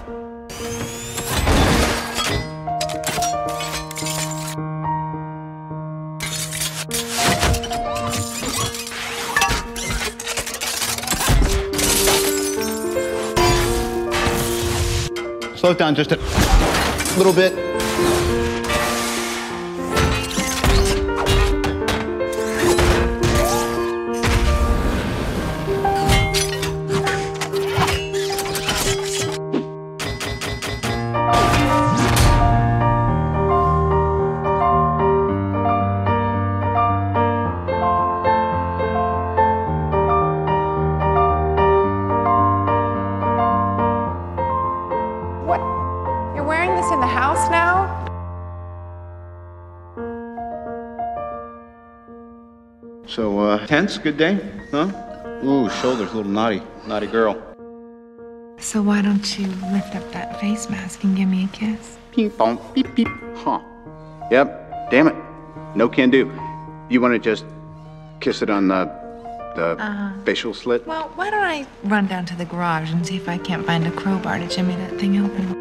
Slow it down just a little bit. What? You're wearing this in the house now? So, tense, good day, huh? Ooh, shoulders, a little naughty girl. So why don't you lift up that face mask and give me a kiss? Ping pong, beep beep, huh? Yep, damn it, no can do. You want to just kiss it on the facial slit? Well, why don't I run down to the garage and see if I can't find a crowbar to jimmy that thing open?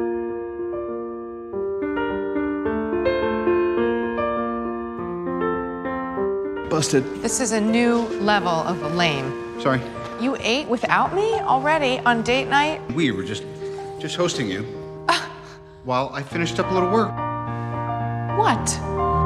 Busted. This is a new level of lame. Sorry. You ate without me already on date night? We were just hosting you. While I finished up a little work. What?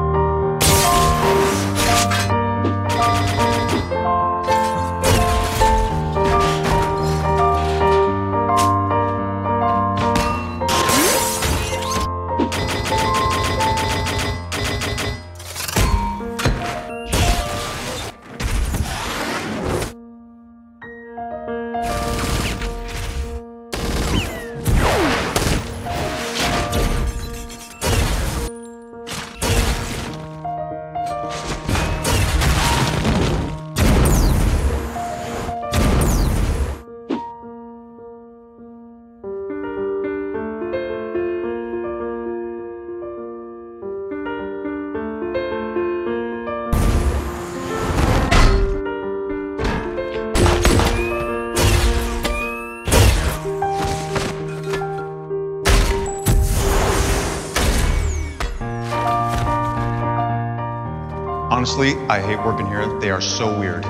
Honestly, I hate working here. They are so weird.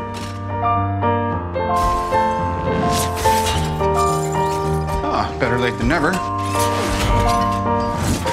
Ah, better late than never.